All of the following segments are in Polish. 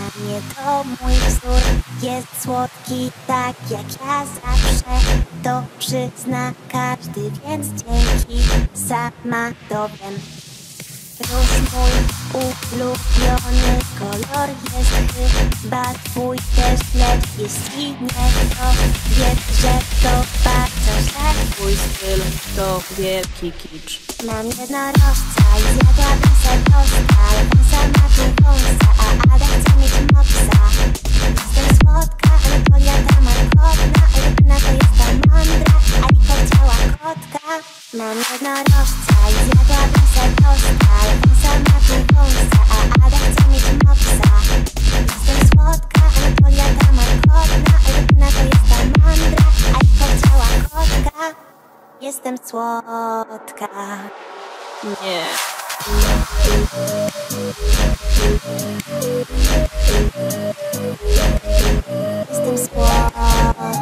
Nie to mój wzór, jest słodki tak jak ja zawsze. To przyzna każdy, więc dzięki, sama dowiem. Róż mój ulubiony kolor jest chyba twój też, lecz jeśli nie, to wiedz, że to bardzo źle. Twój styl to wielki kicz. Mam jednorożca i zjadłabym se tosta, ale wąsa ma tu wąsa, a Ada chce mieć mopsa. Jestem słodka, Anatolia markotna, Elena to jest ta mądra, Aliko chciała kotka. Mam jednorożca i zjadłabym se tosta, ale wąsa ma tu wąsa, a Ada chce mieć mopsa. Jestem słodka, Anatolia markotna, Elena to jest ta mądra, Aliko chciała kotka. Jestem słodka. Nie. Jestem słodka.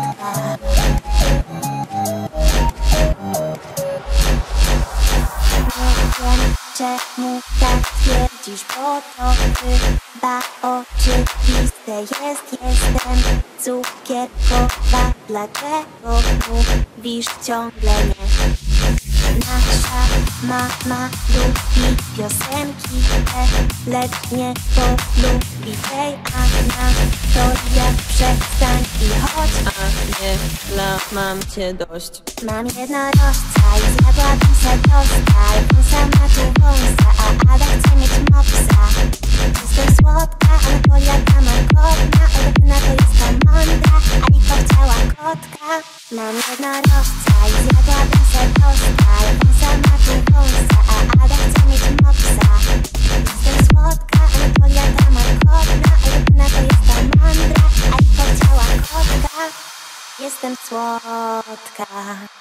Nie wiem, czemu tak twierdzisz, bo to chyba oczywiste jest. Jestem cukierkowa, dlatego mówisz ciągle nie. Nasza mama lubi piosenki te, lecz nie polubi tej Anatolia. Przestań i chodź. Aniela, mam cię dość. Mam jednorożca i zjadłabym se tosta, ale wąsa ma tu wąsa, a Ada chce mieć mopsa. Jestem słodka, Anatolia ta markotna, Elena to jest ta mądra, Aliko chciała kotka. Mam jednorożca i zjadłabym se tosta, ale wąsa ma tu wąsa, a Ada chce mieć mopsa. Jestem słodka, Anatolia ta markotna, Elena to jest ta mądra, Aliko chciała kotka. Jestem słodka.